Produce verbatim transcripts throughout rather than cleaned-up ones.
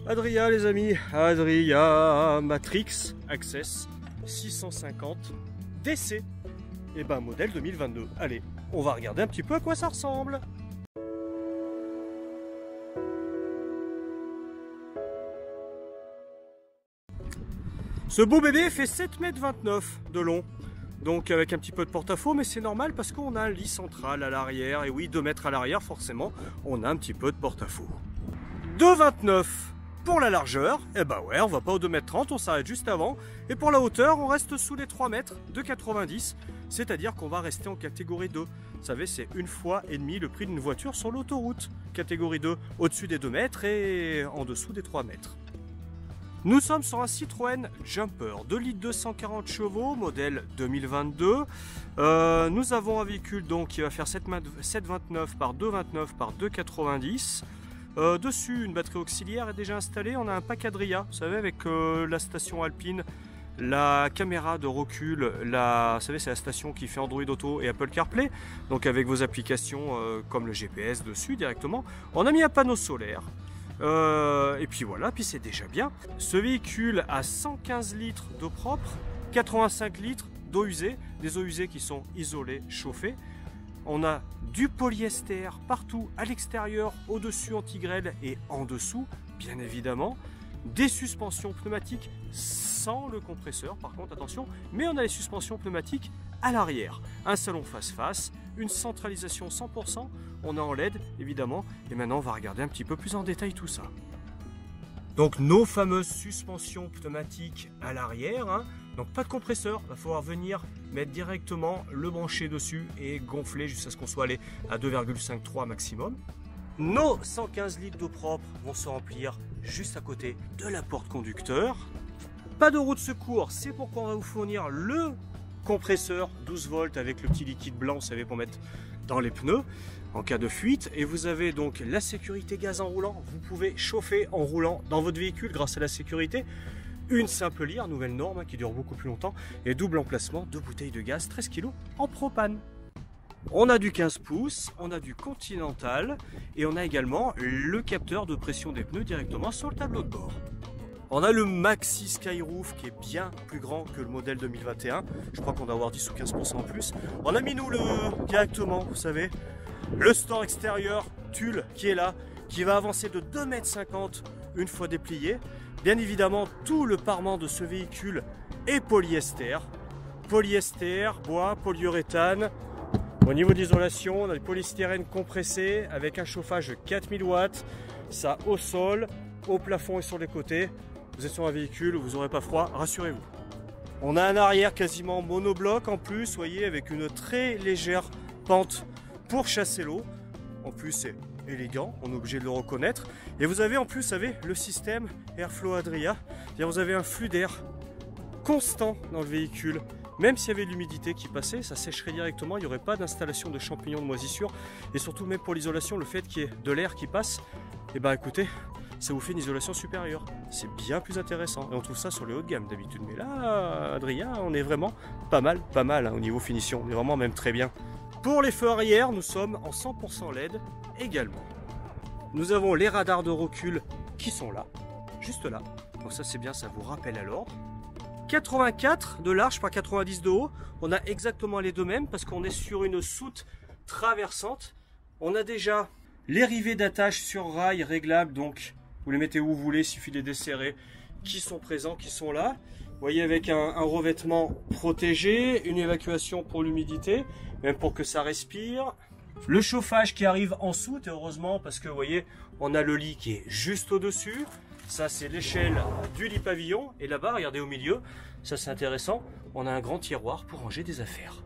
Adria les amis, Adria Matrix Access six cent cinquante D C. Et ben modèle deux mille vingt-deux. Allez, on va regarder un petit peu à quoi ça ressemble. Ce beau bébé fait sept mètres vingt-neuf de long. Donc avec un petit peu de porte-à-faux, mais c'est normal parce qu'on a un lit central à l'arrière. Et oui, deux mètres à l'arrière, forcément, on a un petit peu de porte-à-faux. deux mètres vingt-neuf pour la largeur. Et bah ouais, on va pas au deux mètres trente, on s'arrête juste avant. Et pour la hauteur, on reste sous les trois mètres de quatre-vingt-dix. C'est-à-dire qu'on va rester en catégorie deux. Vous savez, c'est une fois et demi le prix d'une voiture sur l'autoroute. Catégorie deux, au-dessus des deux mètres et en dessous des trois mètres. Nous sommes sur un Citroën Jumper, deux litres deux cent quarante chevaux, modèle deux mille vingt-deux. Euh, nous avons un véhicule donc qui va faire sept mètres vingt-neuf par deux mètres vingt-neuf par deux mètres quatre-vingt-dix. Euh, dessus, une batterie auxiliaire est déjà installée. On a un pack Adria, vous savez, avec euh, la station Alpine, la caméra de recul, la, vous savez, c'est la station qui fait Android Auto et Apple CarPlay. Donc avec vos applications euh, comme le G P S dessus directement. On a mis un panneau solaire. Euh, et puis voilà, puis c'est déjà bien. Ce véhicule a cent quinze litres d'eau propre, quatre-vingt-cinq litres d'eau usée, des eaux usées qui sont isolées, chauffées. On a du polyester partout, à l'extérieur, au-dessus anti-grêle et en dessous, bien évidemment. Des suspensions pneumatiques sans le compresseur, par contre, attention, mais on a les suspensions pneumatiques à l'arrière. Un salon face-face, une centralisation cent pour cent, on est en L E D évidemment, et maintenant on va regarder un petit peu plus en détail tout ça. Donc nos fameuses suspensions pneumatiques à l'arrière, hein. Donc pas de compresseur, il va falloir venir mettre directement le brancher dessus et gonfler jusqu'à ce qu'on soit allé à deux virgule cinquante-trois maximum. Nos cent quinze litres d'eau propre vont se remplir juste à côté de la porte conducteur. Pas de roue de secours, c'est pourquoi on va vous fournir le compresseur douze volts avec le petit liquide blanc, vous savez, pour mettre dans les pneus en cas de fuite. Et vous avez donc la sécurité gaz en roulant. Vous pouvez chauffer en roulant dans votre véhicule grâce à la sécurité. Une simple lyre, nouvelle norme qui dure beaucoup plus longtemps. Et double emplacement, deux bouteilles de gaz, treize kilos en propane. On a du quinze pouces, on a du Continental et on a également le capteur de pression des pneus directement sur le tableau de bord. On a le Maxi Skyroof qui est bien plus grand que le modèle deux mille vingt et un. Je crois qu'on doit avoir dix ou quinze pour cent en plus. On a mis nous le directement, vous savez, le store extérieur tulle qui est là, qui va avancer de deux mètres cinquante une fois déplié. Bien évidemment, tout le parement de ce véhicule est polyester. Polyester, bois, polyuréthane. Au niveau d'isolation, on a du polystyrène compressé avec un chauffage de quatre mille watts. Ça au sol, au plafond et sur les côtés. Vous êtes sur un véhicule, vous n'aurez pas froid, rassurez-vous. On a un arrière quasiment monobloc en plus, voyez, avec une très légère pente pour chasser l'eau. En plus, c'est élégant, on est obligé de le reconnaître. Et vous avez en plus, vous savez, le système Airflow Adria. C'est-à-dire vous avez un flux d'air constant dans le véhicule. Même s'il y avait de l'humidité qui passait, ça sécherait directement, il n'y aurait pas d'installation de champignons de moisissure. Et surtout, même pour l'isolation, le fait qu'il y ait de l'air qui passe, et bah écoutez, ça vous fait une isolation supérieure. C'est bien plus intéressant. Et on trouve ça sur le haut de gamme d'habitude. Mais là, Adria, on est vraiment pas mal, pas mal hein, au niveau finition. On est vraiment même très bien. Pour les feux arrière, nous sommes en cent pour cent L E D également. Nous avons les radars de recul qui sont là, juste là. Donc ça c'est bien, ça vous rappelle à l'ordre. quatre-vingt-quatre de large par quatre-vingt-dix de haut. On a exactement les deux mêmes parce qu'on est sur une soute traversante. On a déjà les rivets d'attache sur rail réglables, donc vous les mettez où vous voulez, il suffit de les desserrer, qui sont présents, qui sont là. Vous voyez, avec un, un revêtement protégé, une évacuation pour l'humidité, même pour que ça respire. Le chauffage qui arrive en soute, et heureusement, parce que vous voyez, on a le lit qui est juste au-dessus. Ça, c'est l'échelle du lit pavillon. Et là-bas, regardez au milieu, ça c'est intéressant, on a un grand tiroir pour ranger des affaires.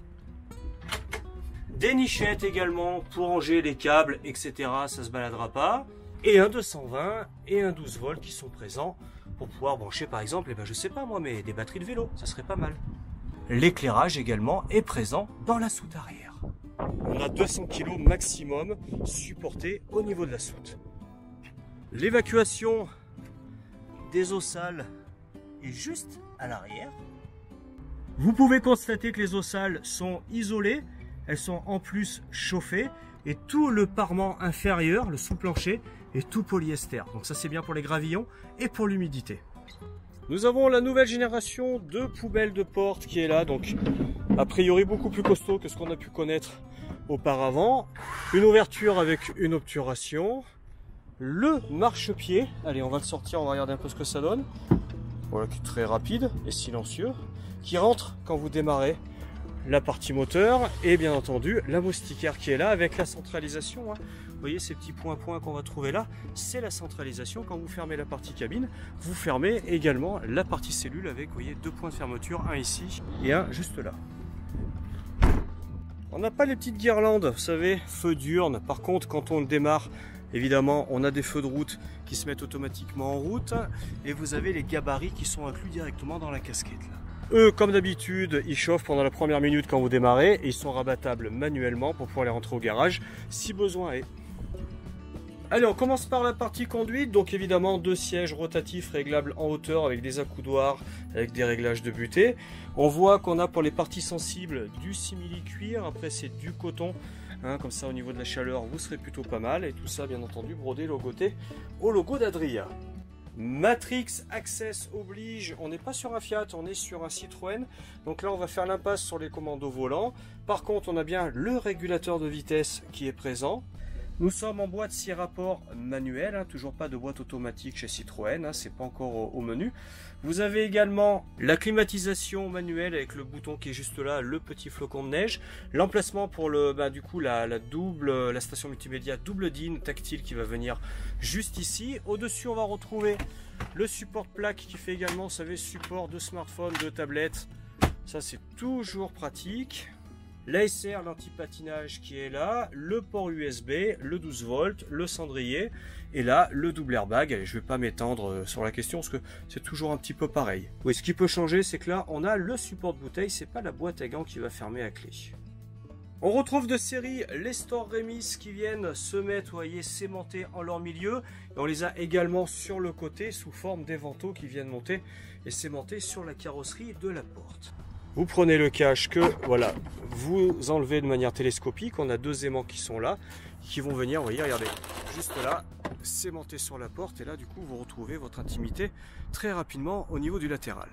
Des nichettes également pour ranger les câbles, et cetera. Ça ne se baladera pas. Et un deux cent vingt et un douze volts qui sont présents pour pouvoir brancher par exemple, eh ben, je sais pas moi, mais des batteries de vélo, ça serait pas mal. L'éclairage également est présent dans la soute arrière. On a deux cents kilos maximum supportés au niveau de la soute. L'évacuation des eaux sales est juste à l'arrière. Vous pouvez constater que les eaux sales sont isolées, elles sont en plus chauffées et tout le parement inférieur, le sous-plancher, et tout polyester. Donc ça c'est bien pour les gravillons et pour l'humidité. Nous avons la nouvelle génération de poubelles de porte qui est là, donc a priori beaucoup plus costaud que ce qu'on a pu connaître auparavant. Une ouverture avec une obturation. Le marchepied, allez on va le sortir, on va regarder un peu ce que ça donne. Voilà, qui est très rapide et silencieux, qui rentre quand vous démarrez la partie moteur et bien entendu la moustiquaire qui est là avec la centralisation. Hein. Vous voyez ces petits points points qu'on va trouver là, c'est la centralisation. Quand vous fermez la partie cabine, vous fermez également la partie cellule avec, vous voyez, deux points de fermeture, un ici et un juste là. On n'a pas les petites guirlandes, vous savez, feux diurnes. Par contre, quand on le démarre, évidemment, on a des feux de route qui se mettent automatiquement en route et vous avez les gabarits qui sont inclus directement dans la casquette là. Eux, comme d'habitude, ils chauffent pendant la première minute quand vous démarrez et ils sont rabattables manuellement pour pouvoir les rentrer au garage si besoin est. Allez, on commence par la partie conduite. Donc évidemment, deux sièges rotatifs réglables en hauteur avec des accoudoirs, avec des réglages de butée. On voit qu'on a pour les parties sensibles du simili-cuir. Après, c'est du coton. Hein, comme ça, au niveau de la chaleur, vous serez plutôt pas mal. Et tout ça, bien entendu, brodé, logoté au logo d'Adria. Matrix Access oblige, on n'est pas sur un Fiat, on est sur un Citroën. Donc là on va faire l'impasse sur les commandes au volant. Par contre on a bien le régulateur de vitesse qui est présent. Nous sommes en boîte six rapports manuel, hein, toujours pas de boîte automatique chez Citroën, hein, c'est pas encore au, au menu. Vous avez également la climatisation manuelle avec le bouton qui est juste là, le petit flocon de neige. L'emplacement pour le, bah, du coup la, la double, la station multimédia double D I N tactile qui va venir juste ici. Au-dessus on va retrouver le support plaque qui fait également, vous savez, support de smartphone, de tablette. Ça c'est toujours pratique. L'A S R, l'anti-patinage qui est là, le port U S B, le douze volts, le cendrier, et là, le double airbag. Allez, je ne vais pas m'étendre sur la question parce que c'est toujours un petit peu pareil. Oui, ce qui peut changer, c'est que là, on a le support de bouteille, c'est pas la boîte à gants qui va fermer à clé. On retrouve de série les Store Remis qui viennent se mettre, vous voyez, s'aimanter en leur milieu. Et on les a également sur le côté sous forme d'éventaux qui viennent monter et s'aimanter sur la carrosserie de la porte. Vous prenez le cache que voilà, vous enlevez de manière télescopique. On a deux aimants qui sont là, qui vont venir, vous voyez, regardez, juste là, s'aimanter sur la porte. Et là, du coup, vous retrouvez votre intimité très rapidement au niveau du latéral.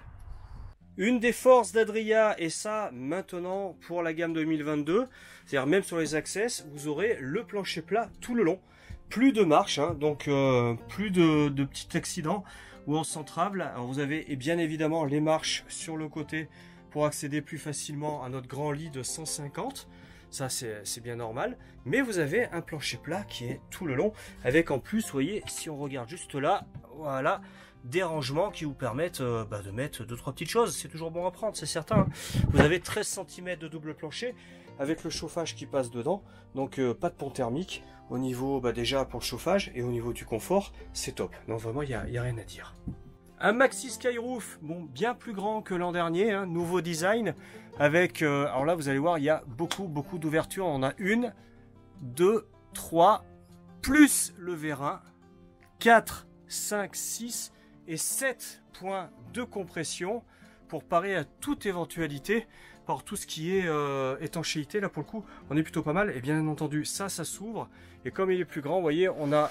Une des forces d'Adria, et ça maintenant pour la gamme deux mille vingt-deux, c'est-à-dire même sur les Access, vous aurez le plancher plat tout le long. Plus de marches, hein, donc euh, plus de, de petits accidents où on s'entrave. Alors vous avez et bien évidemment les marches sur le côté pour accéder plus facilement à notre grand lit de cent cinquante. Ça c'est bien normal. Mais vous avez un plancher plat qui est tout le long. Avec en plus, vous voyez, si on regarde juste là, voilà, des rangements qui vous permettent euh, bah, de mettre deux trois petites choses. C'est toujours bon à prendre, c'est certain. Hein. Vous avez treize centimètres de double plancher avec le chauffage qui passe dedans. Donc euh, pas de pont thermique. Au niveau, bah, déjà pour le chauffage et au niveau du confort, c'est top. Donc vraiment, il n'y a, a rien à dire. Un maxi skyroof, bon, bien plus grand que l'an dernier, hein, nouveau design, avec, euh, alors là vous allez voir, il y a beaucoup, beaucoup d'ouvertures. On a une, deux, trois, plus le vérin, quatre, cinq, six et sept points de compression pour parer à toute éventualité par tout ce qui est euh, étanchéité. Là pour le coup, on est plutôt pas mal. Et bien entendu, ça, ça s'ouvre. Et comme il est plus grand, vous voyez, on a...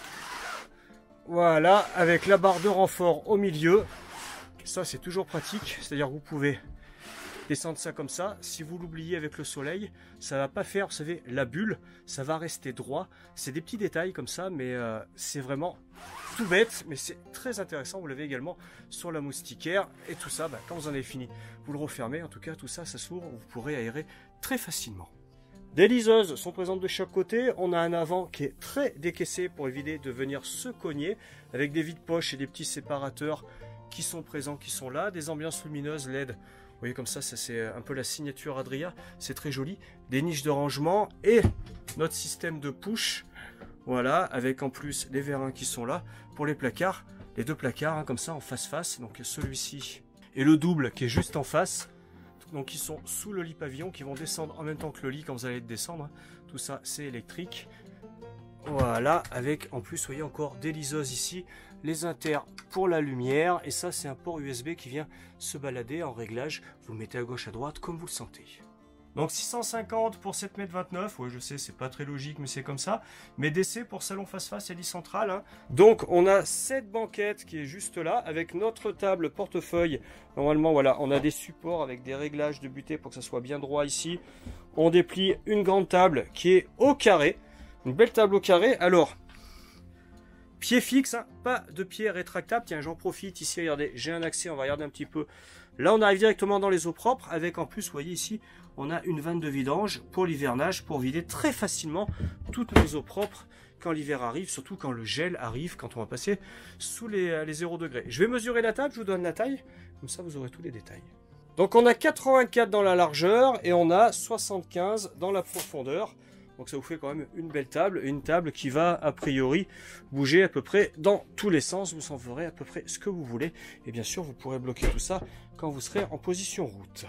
Voilà, avec la barre de renfort au milieu. Ça, c'est toujours pratique. C'est-à-dire que vous pouvez descendre ça comme ça. Si vous l'oubliez avec le soleil, ça va pas faire, vous savez, la bulle. Ça va rester droit. C'est des petits détails comme ça, mais euh, c'est vraiment tout bête. Mais c'est très intéressant. Vous l'avez également sur la moustiquaire. Et tout ça, bah, quand vous en avez fini, vous le refermez. En tout cas, tout ça, ça s'ouvre. Vous pourrez aérer très facilement. Des liseuses sont présentes de chaque côté. On a un avant qui est très décaissé pour éviter de venir se cogner, avec des vides-poches et des petits séparateurs qui sont présents, qui sont là. Des ambiances lumineuses L E D. Vous voyez comme ça, ça c'est un peu la signature Adria. C'est très joli. Des niches de rangement et notre système de push. Voilà, avec en plus les vérins qui sont là pour les placards. Les deux placards, hein, comme ça en face-face. Donc celui-ci et le double qui est juste en face. Donc ils sont sous le lit pavillon, qui vont descendre en même temps que le lit quand vous allez descendre. Tout ça c'est électrique. Voilà, avec en plus, vous voyez encore des liseuses ici, les inters pour la lumière. Et ça c'est un port U S B qui vient se balader en réglage. Vous le mettez à gauche, à droite, comme vous le sentez. Donc six cent cinquante pour sept mètres vingt-neuf, oui je sais c'est pas très logique mais c'est comme ça. Mais D C pour salon face-face et lit central. Hein. Donc on a cette banquette qui est juste là avec notre table portefeuille. Normalement voilà, on a des supports avec des réglages de butée pour que ça soit bien droit ici. On déplie une grande table qui est au carré, une belle table au carré. Alors, pied fixe, hein, pas de pied rétractable. Tiens j'en profite ici, regardez, j'ai un accès, on va regarder un petit peu. Là on arrive directement dans les eaux propres avec en plus, vous voyez ici, on a une vanne de vidange pour l'hivernage, pour vider très facilement toutes nos eaux propres quand l'hiver arrive, surtout quand le gel arrive, quand on va passer sous les, les zéro degrés. Je vais mesurer la table, je vous donne la taille, comme ça vous aurez tous les détails. Donc on a quatre-vingt-quatre dans la largeur et on a soixante-quinze dans la profondeur. Donc ça vous fait quand même une belle table, une table qui va a priori bouger à peu près dans tous les sens. Vous en ferez à peu près ce que vous voulez. Et bien sûr vous pourrez bloquer tout ça quand vous serez en position route.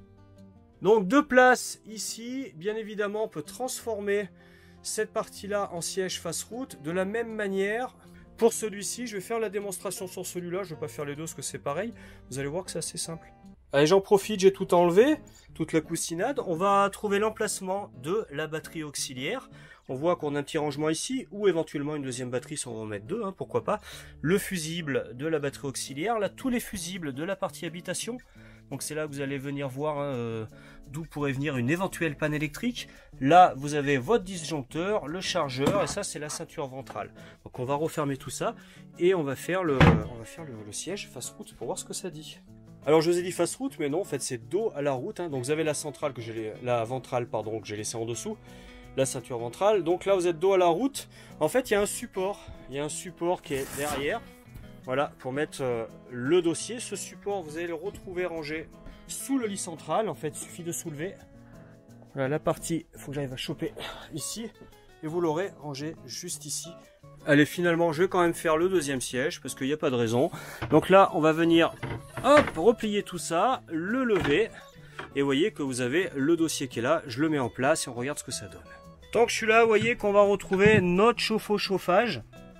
Donc deux places ici, bien évidemment on peut transformer cette partie-là en siège face route de la même manière. Pour celui-ci, je vais faire la démonstration sur celui-là, je ne vais pas faire les deux parce que c'est pareil. Vous allez voir que c'est assez simple. Allez, j'en profite, j'ai tout enlevé, toute la coussinade. On va trouver l'emplacement de la batterie auxiliaire. On voit qu'on a un petit rangement ici, ou éventuellement une deuxième batterie si on va en mettre deux, hein, pourquoi pas. Le fusible de la batterie auxiliaire, là tous les fusibles de la partie habitation. Donc c'est là que vous allez venir voir hein, euh, d'où pourrait venir une éventuelle panne électrique. Là vous avez votre disjoncteur, le chargeur et ça c'est la ceinture ventrale. Donc on va refermer tout ça et on va faire le, on va faire le, le siège face route pour voir ce que ça dit. Alors je vous ai dit face route mais non en fait c'est dos à la route. Hein. Donc vous avez la centrale que j'ai la ventrale pardon que j'ai laissé en dessous. La ceinture ventrale. Donc là vous êtes dos à la route. En fait il y a un support. Il y a un support qui est derrière. Voilà, pour mettre euh, le dossier. Ce support, vous allez le retrouver rangé sous le lit central. En fait, il suffit de soulever. Voilà la partie, il faut que j'arrive à choper ici. Et vous l'aurez rangé juste ici. Allez, finalement, je vais quand même faire le deuxième siège parce qu'il n'y a pas de raison. Donc là, on va venir, hop, replier tout ça, le lever. Et vous voyez que vous avez le dossier qui est là. Je le mets en place et on regarde ce que ça donne. Tant que je suis là, vous voyez qu'on va retrouver notre chauffe-eau chauffage.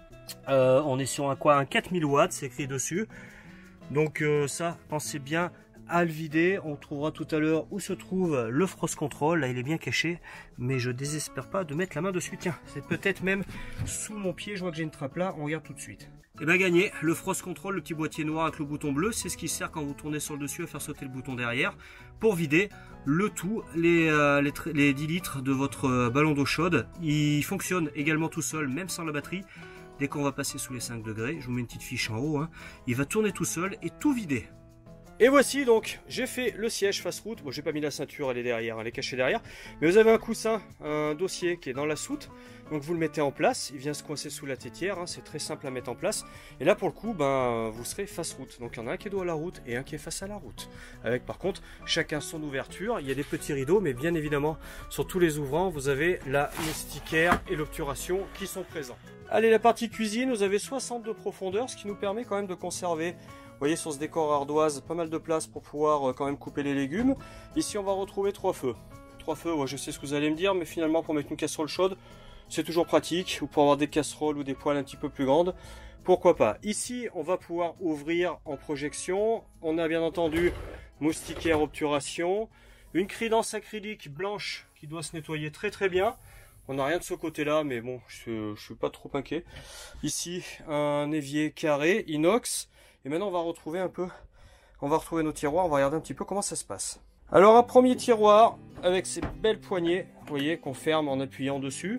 Euh, on est sur un quoi, un quatre mille watts, c'est écrit dessus. Donc euh, ça, pensez bien à le vider. On trouvera tout à l'heure où se trouve le frost control. Là, il est bien caché, mais je désespère pas de mettre la main dessus. Tiens, c'est peut-être même sous mon pied. Je vois que j'ai une trappe là. On regarde tout de suite. Et bien gagné, le frost control, le petit boîtier noir avec le bouton bleu, c'est ce qui sert quand vous tournez sur le dessus à faire sauter le bouton derrière pour vider le tout, les, euh, les, les dix litres de votre euh, ballon d'eau chaude. Il fonctionne également tout seul, même sans la batterie. Dès qu'on va passer sous les cinq degrés, je vous mets une petite fiche en haut, hein, il va tourner tout seul et tout vider. Et voici donc, j'ai fait le siège face route. Bon, j'ai pas mis la ceinture, elle est derrière, elle est cachée derrière. Mais vous avez un coussin, un dossier qui est dans la soute. Donc vous le mettez en place, il vient se coincer sous la tétière, hein, c'est très simple à mettre en place. Et là pour le coup, ben, vous serez face route. Donc il y en a un qui est dos à la route et un qui est face à la route. Avec par contre, chacun son ouverture. Il y a des petits rideaux, mais bien évidemment, sur tous les ouvrants, vous avez la moustiquaire et l'obturation qui sont présents. Allez, la partie cuisine, vous avez soixante de profondeur, ce qui nous permet quand même de conserver, vous voyez sur ce décor ardoise, pas mal de place pour pouvoir quand même couper les légumes. Ici on va retrouver trois feux. Trois feux, ouais, je sais ce que vous allez me dire, mais finalement pour mettre une casserole chaude, c'est toujours pratique, ou pour avoir des casseroles ou des poêles un petit peu plus grandes, pourquoi pas. Ici on va pouvoir ouvrir en projection, on a bien entendu moustiquaire obturation, une cridance acrylique blanche qui doit se nettoyer très très bien. On n'a rien de ce côté-là, mais bon, je ne suis pas trop inquiet. Ici, un évier carré, inox. Et maintenant, on va retrouver un peu, on va retrouver nos tiroirs, on va regarder un petit peu comment ça se passe. Alors, un premier tiroir avec ces belles poignées, vous voyez, qu'on ferme en appuyant dessus.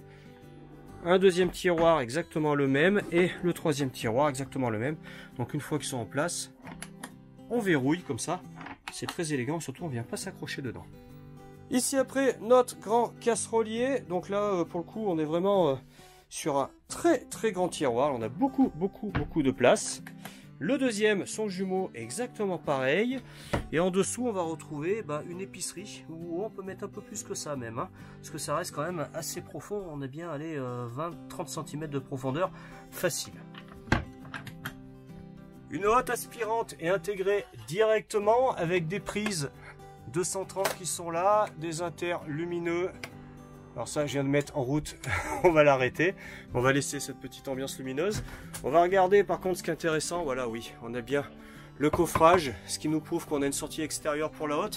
Un deuxième tiroir, exactement le même. Et le troisième tiroir, exactement le même. Donc, une fois qu'ils sont en place, on verrouille comme ça. C'est très élégant, surtout, on ne vient pas s'accrocher dedans. Ici après notre grand casserolier, donc là pour le coup on est vraiment sur un très très grand tiroir, on a beaucoup beaucoup beaucoup de place. Le deuxième, son jumeau, exactement pareil. Et en dessous on va retrouver bah, une épicerie où on peut mettre un peu plus que ça même, hein, parce que ça reste quand même assez profond, on est bien allé euh, vingt à trente centimètres de profondeur, facile. Une hotte aspirante est intégrée directement avec des prises deux cent trente qui sont là, des inters lumineux. Alors ça je viens de mettre en route, on va l'arrêter. On va laisser cette petite ambiance lumineuse. On va regarder par contre ce qui est intéressant, voilà oui, on a bien le coffrage, ce qui nous prouve qu'on a une sortie extérieure pour la hotte.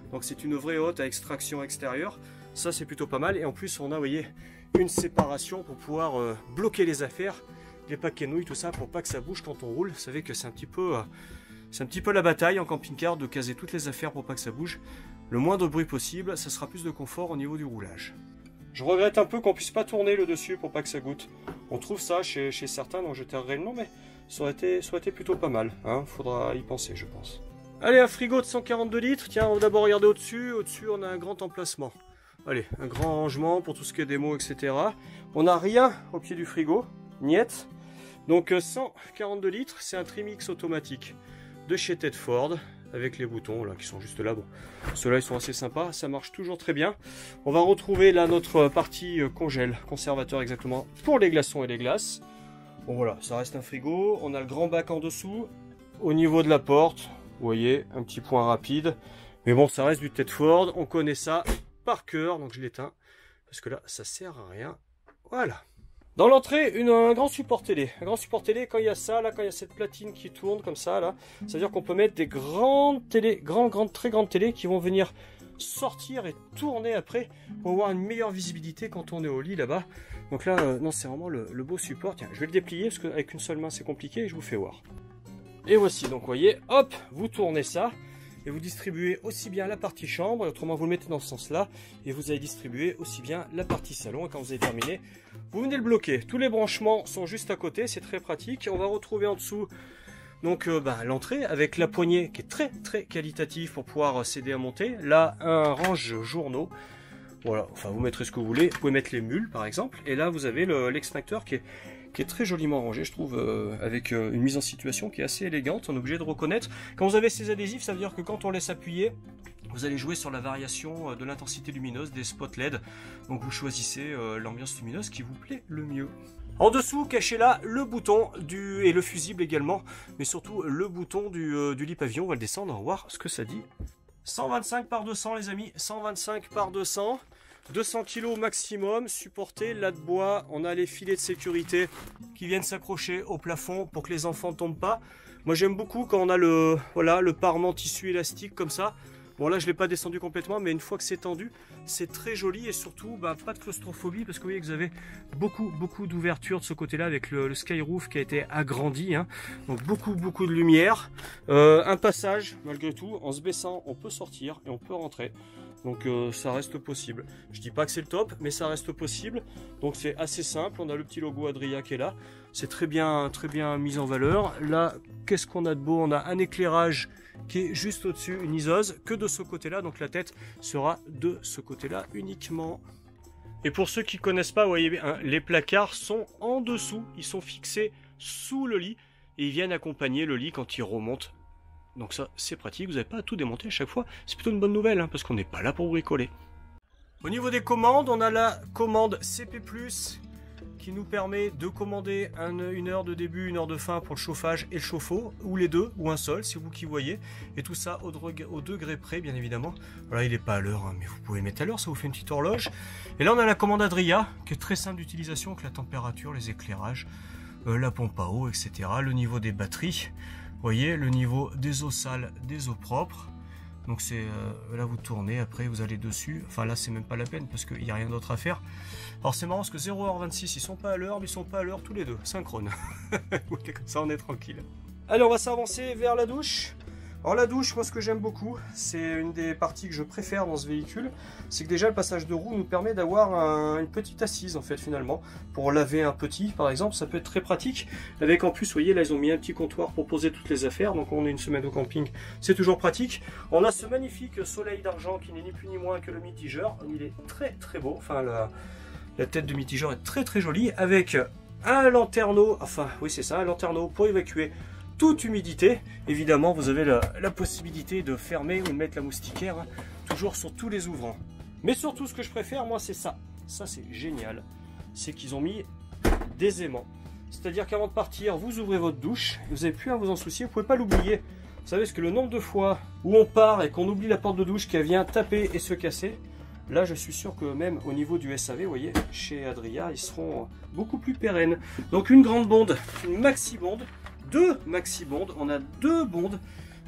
Donc c'est une vraie hotte à extraction extérieure. Ça c'est plutôt pas mal. Et en plus on a, vous voyez, une séparation pour pouvoir euh, bloquer les affaires, les paquets nouilles, tout ça, pour pas que ça bouge quand on roule. Vous savez que c'est un petit peu... Euh, C'est un petit peu la bataille en camping-car de caser toutes les affaires pour pas que ça bouge. Le moindre bruit possible, ça sera plus de confort au niveau du roulage. Je regrette un peu qu'on puisse pas tourner le dessus pour pas que ça goûte. On trouve ça chez, chez certains, donc je tairai le nom, mais ça aurait été, ça aurait été plutôt pas mal. Hein, faudra y penser, je pense. Allez, un frigo de cent quarante-deux litres. Tiens, on va d'abord regarder au-dessus. Au-dessus, on a un grand emplacement. Allez, un grand rangement pour tout ce qui est démo, et cetera. On n'a rien au pied du frigo. Niet. Donc cent quarante-deux litres, c'est un Trimix automatique de chez Tedford avec les boutons là qui sont juste là. Bon, ceux-là ils sont assez sympas, ça marche toujours très bien. On va retrouver là notre partie congèle, conservateur exactement pour les glaçons et les glaces. Bon voilà, ça reste un frigo. On a le grand bac en dessous. Au niveau de la porte, vous voyez, un petit point rapide. Mais bon, ça reste du Tedford, on connaît ça par cœur, donc je l'éteins parce que là ça sert à rien. Voilà. Dans l'entrée, une, un grand support télé. Un grand support télé, quand il y a ça, là, quand il y a cette platine qui tourne comme ça, là, ça veut dire qu'on peut mettre des grandes télé, grandes, grandes, très grandes télé qui vont venir sortir et tourner après pour avoir une meilleure visibilité quand on est au lit là-bas. Donc là, euh, non, c'est vraiment le, le beau support. Tiens, je vais le déplier parce qu'avec une seule main c'est compliqué et je vous fais voir. Et voici, donc vous voyez, hop, vous tournez ça. Et vous distribuez aussi bien la partie chambre, et autrement vous le mettez dans ce sens-là, et vous allez distribuer aussi bien la partie salon. Et quand vous avez terminé, vous venez le bloquer. Tous les branchements sont juste à côté, c'est très pratique. On va retrouver en dessous donc euh, bah, l'entrée avec la poignée qui est très très qualitative pour pouvoir s'aider à monter. Là, un range journaux. Voilà, enfin vous mettrez ce que vous voulez. Vous pouvez mettre les mules par exemple. Et là vous avez l'extincteur qui est qui est très joliment rangé, je trouve, euh, avec euh, une mise en situation qui est assez élégante. On est obligé de reconnaître. Quand vous avez ces adhésifs, ça veut dire que quand on laisse appuyer, vous allez jouer sur la variation de l'intensité lumineuse des spots L E D. Donc vous choisissez euh, l'ambiance lumineuse qui vous plaît le mieux. En dessous, caché là, le bouton du et le fusible également, mais surtout le bouton du, euh, du lit pavillon. On va le descendre, on va voir ce que ça dit. cent vingt-cinq par deux cents les amis, cent vingt-cinq par deux cents. deux cents kilos maximum, supporté, là de bois, on a les filets de sécurité qui viennent s'accrocher au plafond pour que les enfants ne tombent pas. Moi j'aime beaucoup quand on a le, voilà, le parement tissu élastique comme ça. Bon là je ne l'ai pas descendu complètement, mais une fois que c'est tendu, c'est très joli et surtout bah, pas de claustrophobie parce que vous voyez que vous avez beaucoup beaucoup d'ouverture de ce côté-là avec le, le skyroof qui a été agrandi. Hein. Donc beaucoup beaucoup de lumière. Euh, un passage malgré tout, en se baissant on peut sortir et on peut rentrer. Donc euh, ça reste possible. Je dis pas que c'est le top, mais ça reste possible. Donc c'est assez simple. On a le petit logo Adria qui est là. C'est très bien, très bien mis en valeur. Là, qu'est-ce qu'on a de beau? On a un éclairage qui est juste au-dessus, une iseuse, que de ce côté-là. Donc la tête sera de ce côté-là uniquement. Et pour ceux qui ne connaissent pas, vous voyez, hein, les placards sont en dessous. Ils sont fixés sous le lit et ils viennent accompagner le lit quand il remonte. Donc ça, c'est pratique, vous n'avez pas à tout démonter à chaque fois. C'est plutôt une bonne nouvelle, hein, parce qu'on n'est pas là pour bricoler. Au niveau des commandes, on a la commande C P plus, qui nous permet de commander un, une heure de début, une heure de fin pour le chauffage et le chauffe-eau, ou les deux, ou un seul, c'est vous qui voyez. Et tout ça au, au degré près, bien évidemment. Voilà, il n'est pas à l'heure, hein, mais vous pouvez mettre à l'heure, ça vous fait une petite horloge. Et là, on a la commande Adria, qui est très simple d'utilisation, avec la température, les éclairages, euh, la pompe à eau, et cetera. Le niveau des batteries. Vous voyez le niveau des eaux sales, des eaux propres. Donc c'est euh, là vous tournez, après vous allez dessus. Enfin là c'est même pas la peine parce qu'il n'y a rien d'autre à faire. Alors c'est marrant parce que zéro heure vingt-six ils sont pas à l'heure, mais ils sont pas à l'heure tous les deux, synchrone. Comme ça on est tranquille. Allez, on va s'avancer vers la douche. Alors la douche, moi ce que j'aime beaucoup, c'est une des parties que je préfère dans ce véhicule, c'est que déjà le passage de roue nous permet d'avoir un, une petite assise en fait finalement, pour laver un petit par exemple, ça peut être très pratique, avec en plus vous voyez là ils ont mis un petit comptoir pour poser toutes les affaires, donc on est une semaine au camping, c'est toujours pratique. On a ce magnifique soleil d'argent qui n'est ni plus ni moins que le mitigeur, il est très très beau, enfin la, la tête de mitigeur est très très jolie, avec un lanterneau, enfin oui c'est ça, un lanterneau pour évacuer toute humidité. Évidemment vous avez la, la possibilité de fermer ou de mettre la moustiquaire, hein, toujours sur tous les ouvrants. Mais surtout ce que je préfère moi c'est ça, ça c'est génial, c'est qu'ils ont mis des aimants. C'est-à-dire qu'avant de partir vous ouvrez votre douche, vous n'avez plus à vous en soucier, vous ne pouvez pas l'oublier. Vous savez ce que le nombre de fois où on part et qu'on oublie la porte de douche qui vient taper et se casser, là je suis sûr que même au niveau du S A V, vous voyez, chez Adria, ils seront beaucoup plus pérennes. Donc une grande bonde, une maxi bonde, deux maxi bondes, on a deux bondes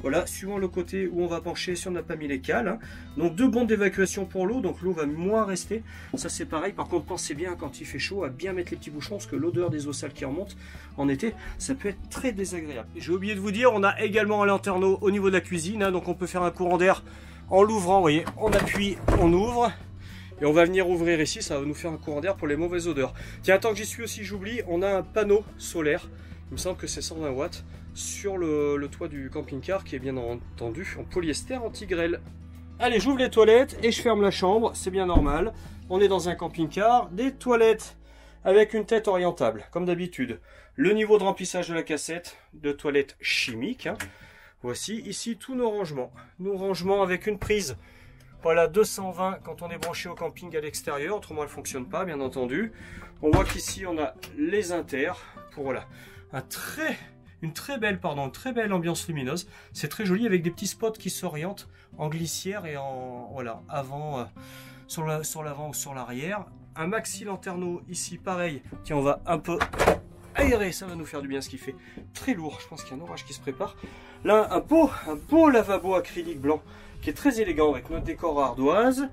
Voilà, suivant le côté où on va pencher si on n'a pas mis les cales. Hein. Donc deux bandes d'évacuation pour l'eau, donc l'eau va moins rester. Ça c'est pareil, par contre pensez bien quand il fait chaud à bien mettre les petits bouchons, parce que l'odeur des eaux sales qui remontent en été, ça peut être très désagréable. J'ai oublié de vous dire, on a également un lanterneau au niveau de la cuisine, hein, donc on peut faire un courant d'air en l'ouvrant, vous voyez, on appuie, on ouvre. Et on va venir ouvrir ici, ça va nous faire un courant d'air pour les mauvaises odeurs. Tiens, tant que j'y suis aussi, j'oublie, on a un panneau solaire, il me semble que c'est cent vingt watts, sur le, le toit du camping-car qui est bien entendu en polyester anti-grêle. Allez, j'ouvre les toilettes et je ferme la chambre, c'est bien normal. On est dans un camping-car, des toilettes avec une tête orientable, comme d'habitude. Le niveau de remplissage de la cassette de toilettes chimiques. Hein. Voici ici tous nos rangements. Nos rangements avec une prise. Voilà, deux cent vingt quand on est branché au camping à l'extérieur, autrement elle ne fonctionne pas, bien entendu. On voit qu'ici on a les inters pour voilà, un très... Une très belle, pardon, une très belle ambiance lumineuse. C'est très joli avec des petits spots qui s'orientent en glissière et en voilà avant, euh, sur la, sur l'avant ou sur l'arrière. Un maxi lanterneau ici, pareil. Tiens, on va un peu aérer, ça va nous faire du bien ce qui fait. Très lourd, je pense qu'il y a un orage qui se prépare. Là, un beau, un beau lavabo acrylique blanc qui est très élégant avec notre décor ardoise.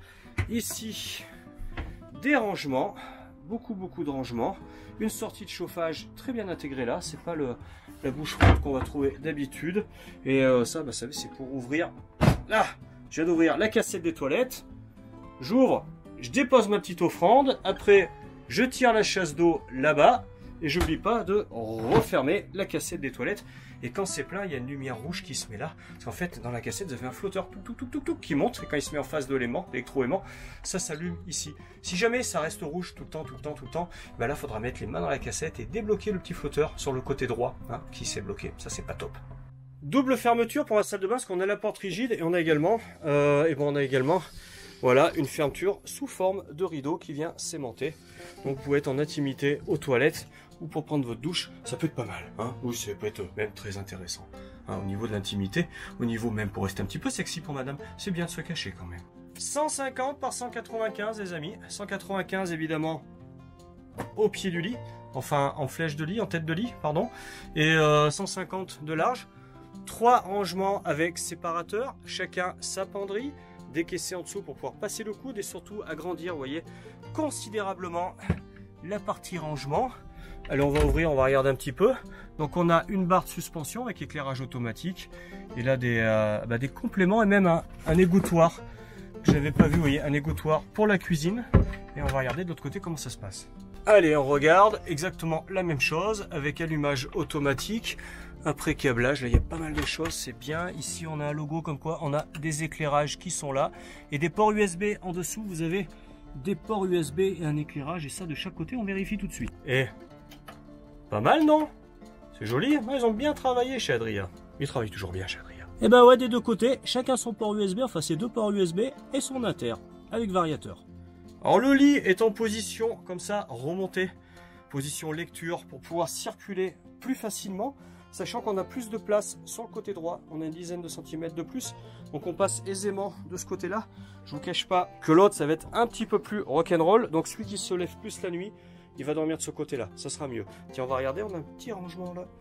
Ici, des rangements. Beaucoup beaucoup de rangements, une sortie de chauffage très bien intégrée là, c'est pas le, la bouche ronde qu'on va trouver d'habitude, et euh, ça, bah, ça c'est pour ouvrir, là, je viens d'ouvrir la cassette des toilettes, j'ouvre, je dépose ma petite offrande, après je tire la chasse d'eau là-bas, et j'oublie pas de refermer la cassette des toilettes. Et quand c'est plein, il y a une lumière rouge qui se met là. Parce qu'en fait, dans la cassette, vous avez un flotteur tout, tout, tout, tout, tout, qui monte. Et quand il se met en face de l'aimant, l'électroaimant, ça s'allume ici. Si jamais ça reste rouge tout le temps, tout le temps, tout le temps, ben là, il faudra mettre les mains dans la cassette et débloquer le petit flotteur sur le côté droit hein, qui s'est bloqué. Ça, c'est pas top. Double fermeture pour la salle de bain, parce qu'on a la porte rigide et on a également, euh, et bon, on a également voilà, une fermeture sous forme de rideau qui vient s'aimanter. Donc vous pouvez être en intimité aux toilettes ou pour prendre votre douche, ça peut être pas mal. Hein, oui, ça peut être même très intéressant. Hein, au niveau de l'intimité, au niveau même pour rester un petit peu sexy pour madame, c'est bien de se cacher quand même. cent cinquante par cent quatre-vingt-quinze les amis. cent quatre-vingt-quinze évidemment au pied du lit, enfin en flèche de lit, en tête de lit, pardon. Et euh, cent cinquante de large. Trois rangements avec séparateur, chacun sa penderie. Décaisser en dessous pour pouvoir passer le coude et surtout agrandir, vous voyez, considérablement la partie rangement. Allez, on va ouvrir, on va regarder un petit peu. Donc on a une barre de suspension avec éclairage automatique et là des, euh, bah, des compléments et même un, un égouttoir que j'avais pas vu, vous voyez, un égouttoir pour la cuisine. Et on va regarder de l'autre côté comment ça se passe. Allez, on regarde exactement la même chose avec allumage automatique. Après câblage, là il y a pas mal de choses, c'est bien. Ici on a un logo comme quoi on a des éclairages qui sont là. Et des ports U S B en dessous, vous avez des ports U S B et un éclairage. Et ça de chaque côté, on vérifie tout de suite. Et pas mal non? C'est joli, ils ont bien travaillé chez Adria. Ils travaillent toujours bien chez Adria. Et ben ouais, des deux côtés, chacun son port U S B, enfin c'est deux ports U S B et son inter, avec variateur. Alors le lit est en position comme ça, remonté, position lecture pour pouvoir circuler plus facilement. Sachant qu'on a plus de place sur le côté droit, on a une dizaine de centimètres de plus, donc on passe aisément de ce côté-là. Je vous cache pas que l'autre, ça va être un petit peu plus rock'n'roll, donc celui qui se lève plus la nuit, il va dormir de ce côté-là, ça sera mieux. Tiens, on va regarder, on a un petit rangement là.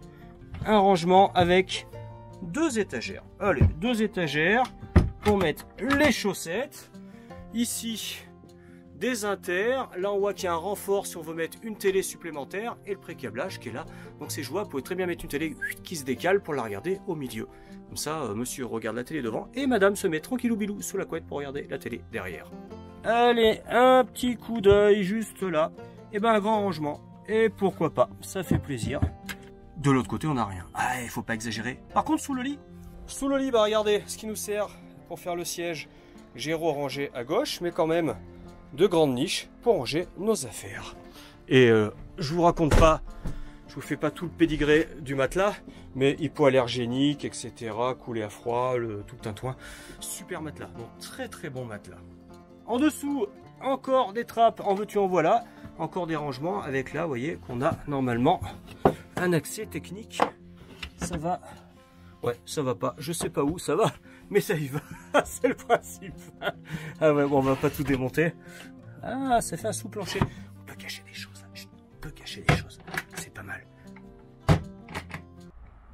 Un rangement avec deux étagères. Allez, deux étagères pour mettre les chaussettes. Ici, des inters, là on voit qu'il y a un renfort si on veut mettre une télé supplémentaire et le pré-câblage qui est là, donc c'est jouable, vous pouvez très bien mettre une télé qui se décale pour la regarder au milieu, comme ça euh, monsieur regarde la télé devant et madame se met tranquillou bilou sous la couette pour regarder la télé derrière. Allez, un petit coup d'œil juste là, et ben un grand rangement, et pourquoi pas, ça fait plaisir. De l'autre côté on n'a rien, ah il faut pas exagérer. Par contre sous le lit, sous le lit, bah regardez, ce qui nous sert pour faire le siège, j'ai rangé à gauche, mais quand même de grandes niches pour ranger nos affaires. Et euh, je vous raconte pas, je vous fais pas tout le pédigré du matelas, mais hypoallergénique, et cetera, coulé à froid, le, tout le tintouin. Super matelas, donc très très bon matelas. En dessous, encore des trappes, en veux-tu en voilà, encore des rangements avec là, vous voyez, qu'on a normalement un accès technique. Ça va, ouais, ça va pas, je sais pas où, ça va, mais ça y va, c'est le principe. Ah ouais, bon, on va pas tout démonter. Ah, ça fait un sous-plancher. On peut cacher des choses, on peut cacher des choses, c'est pas mal.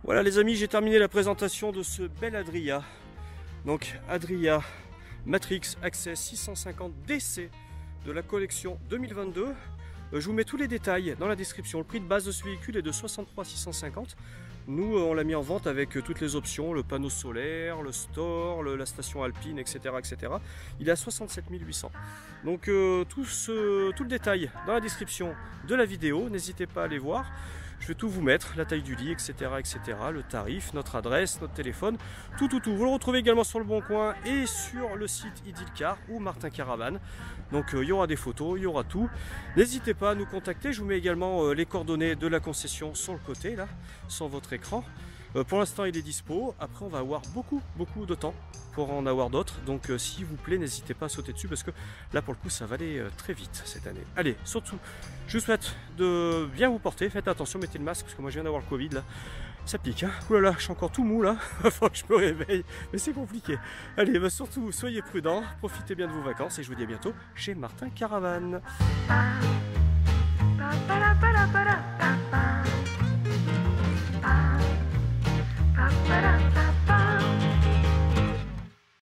Voilà les amis, j'ai terminé la présentation de ce bel Adria. Donc Adria Matrix Access six cent cinquante D C de la collection deux mille vingt-deux. Je vous mets tous les détails dans la description. Le prix de base de ce véhicule est de soixante-trois mille six cent cinquante. Nous, on l'a mis en vente avec toutes les options, le panneau solaire, le store, le, la station alpine, et cetera, et cetera. Il est à soixante-sept mille huit cents. Donc euh, tout, ce, tout le détail dans la description de la vidéo. N'hésitez pas à aller voir. Je vais tout vous mettre, la taille du lit, et cetera, et cetera. Le tarif, notre adresse, notre téléphone, tout, tout, tout. Vous le retrouvez également sur le Bon Coin et sur le site Idylcar ou Martin Caravane. Donc euh, il y aura des photos, il y aura tout. N'hésitez pas à nous contacter. Je vous mets également euh, les coordonnées de la concession sur le côté, là, sur votre écran. Euh, pour l'instant, il est dispo. Après, on va avoir beaucoup, beaucoup de temps pour en avoir d'autres. Donc, euh, s'il vous plaît, n'hésitez pas à sauter dessus parce que là, pour le coup, ça va aller euh, très vite cette année. Allez, surtout, je vous souhaite de bien vous porter. Faites attention, mettez le masque parce que moi, je viens d'avoir le Covid là. Ça pique, hein. Ouh là là, je suis encore tout mou là. Il faut que je me réveille, mais c'est compliqué. Allez, bah, surtout, soyez prudents, profitez bien de vos vacances et je vous dis à bientôt chez Martin Caravane. Pa, pa, pa, pa, pa, pa, pa, pa.